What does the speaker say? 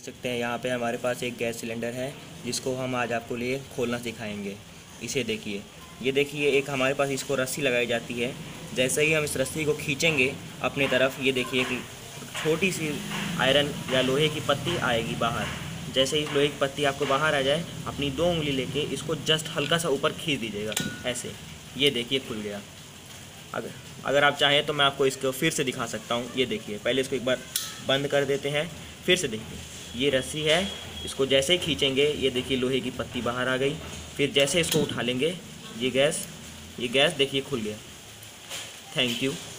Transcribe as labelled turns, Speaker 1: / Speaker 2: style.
Speaker 1: देख सकते हैं यहाँ पे हमारे पास एक गैस सिलेंडर है जिसको हम आज आपको लिए खोलना सिखाएंगे। इसे देखिए, ये देखिए एक हमारे पास इसको रस्सी लगाई जाती है। जैसे ही हम इस रस्सी को खींचेंगे अपने तरफ, ये देखिए एक छोटी सी आयरन या लोहे की पत्ती आएगी बाहर। जैसे ही लोहे की पत्ती आपको बाहर आ जाए, अपनी 2 उंगली लेके इसको जस्ट हल्का सा ऊपर खींच दीजिएगा ऐसे। ये देखिए खुल गया। अगर अगर आप चाहें तो मैं आपको इसको फिर से दिखा सकता हूँ। ये देखिए, पहले इसको एक बार बंद कर देते हैं, फिर से देखिए ये रस्सी है, इसको जैसे ही खींचेंगे ये देखिए लोहे की पत्ती बाहर आ गई। फिर जैसे इसको उठा लेंगे ये गैस देखिए खुल गया। Thank you.